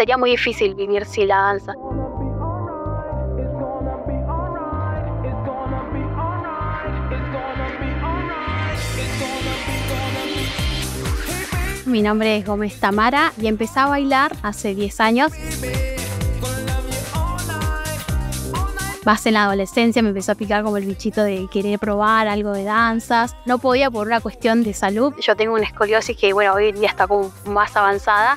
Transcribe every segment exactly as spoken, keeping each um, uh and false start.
sería muy difícil vivir sin la danza. Mi nombre es Gómez Tamara y empecé a bailar hace diez años. Más en la adolescencia me empezó a picar como el bichito de querer probar algo de danzas. No podía por una cuestión de salud. Yo tengo una escoliosis que, bueno, hoy en día está como más avanzada.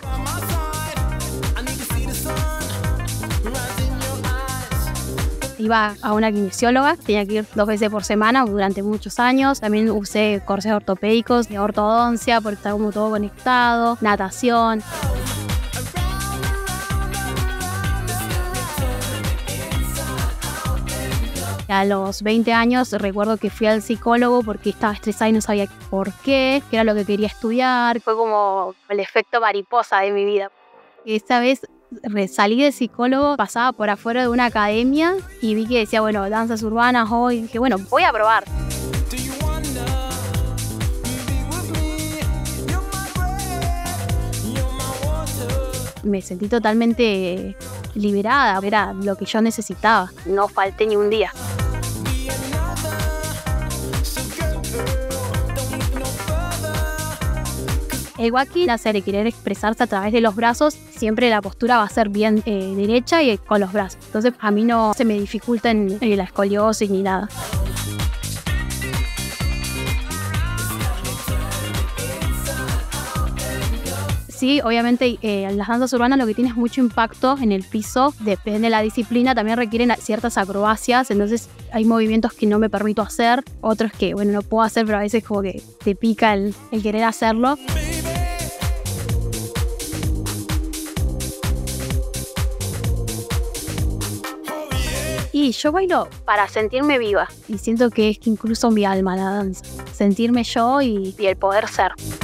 Iba a una kinesióloga, tenía que ir dos veces por semana durante muchos años. También usé corsés ortopédicos, de ortodoncia, porque está como todo conectado, natación. A los veinte años recuerdo que fui al psicólogo porque estaba estresada y no sabía por qué, qué era lo que quería estudiar. Fue como el efecto mariposa de mi vida. Esta vez salí de psicólogo, pasaba por afuera de una academia y vi que decía, bueno, danzas urbanas hoy. Y dije, bueno, voy a probar. Me sentí totalmente liberada, era lo que yo necesitaba. No falté ni un día. El waki nace de querer expresarse a través de los brazos. Siempre la postura va a ser bien eh, derecha y con los brazos. Entonces a mí no se me dificulta en, en la escoliosis ni nada. Sí, obviamente eh, las danzas urbanas lo que tiene es mucho impacto en el piso, depende de la disciplina, también requieren ciertas acrobacias, entonces hay movimientos que no me permito hacer, otros que, bueno, no puedo hacer, pero a veces como que te pica el, el querer hacerlo. Y yo bailo para sentirme viva y siento que es que incluso mi alma la danza, sentirme yo y, y el poder ser.